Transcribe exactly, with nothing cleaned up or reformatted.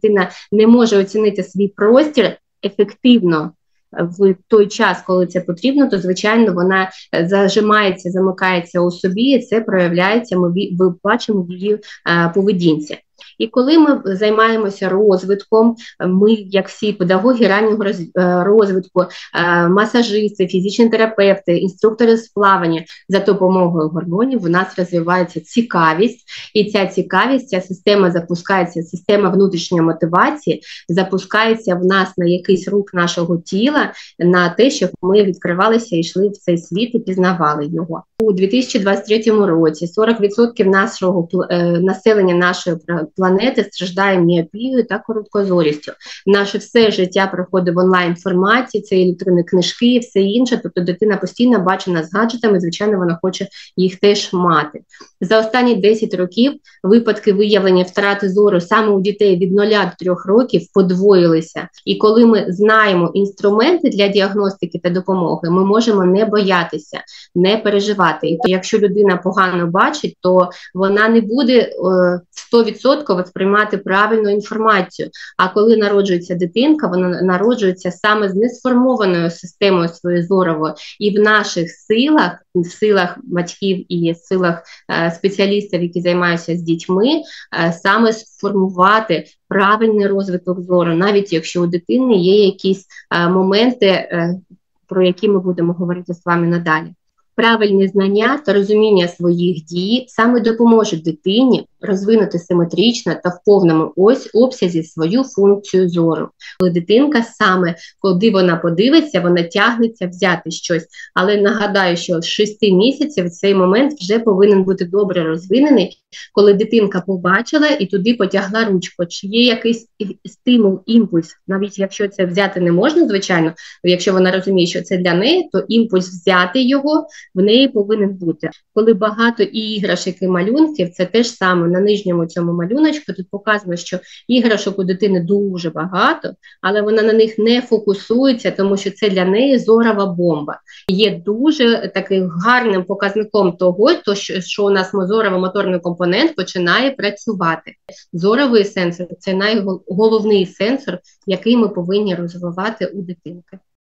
дитина не може оцінити свій простір ефективно в той час, коли це потрібно, то, звичайно, вона зажимається, замикається у собі, і це проявляється, ми бачимо в її поведінці. І коли ми займаємося розвитком, ми, як всі педагоги раннього розвитку, масажисти, фізичні терапевти, інструктори з плавання, за допомогою гормонів у нас розвивається цікавість, і ця цікавість, ця система запускається, система внутрішньої мотивації запускається в нас на якийсь рух нашого тіла, на те, щоб ми відкривалися і йшли в цей світ і пізнавали його. У дві тисячі двадцять третьому році сорок відсотків нашого населення нашої планети страждає міопією та короткозорістю. Наше все життя проходить в онлайн-форматі, це електронні книжки і все інше, тобто дитина постійно бачить нас з гаджетами, звичайно, вона хоче їх теж мати. За останні десять років випадки виявлення втрати зору саме у дітей від нуля до трьох років подвоїлися. І коли ми знаємо інструменти для діагностики та допомоги, ми можемо не боятися, не переживати. І то, якщо людина погано бачить, то вона не буде сто відсотків сприймати правильну інформацію. А коли народжується дитинка, вона народжується саме з несформованою системою своєї зорової. І в наших силах, в силах батьків і в силах е, спеціалістів, які займаються з дітьми, е, саме сформувати правильний розвиток зору, навіть якщо у дитини є якісь е, моменти, е, про які ми будемо говорити з вами надалі. Правильні знання та розуміння своїх дій саме допоможуть дитині розвинути симетрично та в повному ось обсязі свою функцію зору. Коли дитинка саме, коли вона подивиться, вона тягнеться взяти щось. Але нагадаю, що з шести місяців цей момент вже повинен бути добре розвинений, коли дитинка побачила і туди потягла ручку. Чи є якийсь стимул, імпульс, навіть якщо це взяти не можна, звичайно, якщо вона розуміє, що це для неї, то імпульс взяти його в неї повинен бути. Коли багато і іграшок, і малюнків, це теж саме на нижньому цьому малюночку, тут показано, що іграшок у дитини дуже багато, але вона на них не фокусується, тому що це для неї зорова бомба. Є дуже таким гарним показником того, то, що, що у нас зорово-моторний компонент починає працювати. Зоровий сенсор – це найголовний сенсор, який ми повинні розвивати у дитинки.